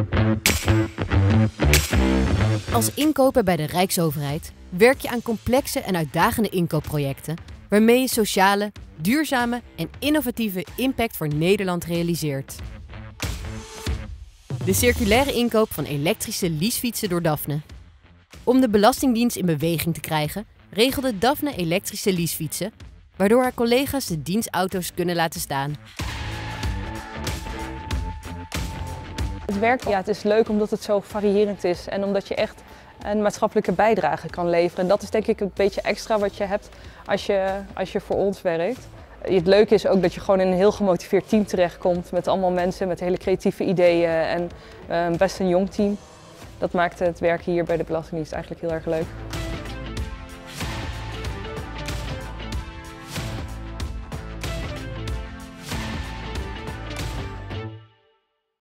Als inkoper bij de Rijksoverheid werk je aan complexe en uitdagende inkoopprojecten waarmee je sociale, duurzame en innovatieve impact voor Nederland realiseert. De circulaire inkoop van elektrische leasefietsen door Daphne. Om de Belastingdienst in beweging te krijgen, regelde Daphne elektrische leasefietsen, waardoor haar collega's de dienstauto's kunnen laten staan. Het werk, het is leuk omdat het zo variërend is en omdat je echt een maatschappelijke bijdrage kan leveren. En dat is denk ik een beetje extra wat je hebt als je voor ons werkt. Het leuke is ook dat je gewoon in een heel gemotiveerd team terechtkomt met allemaal mensen met hele creatieve ideeën en best een jong team. Dat maakt het werken hier bij de Belastingdienst eigenlijk heel erg leuk.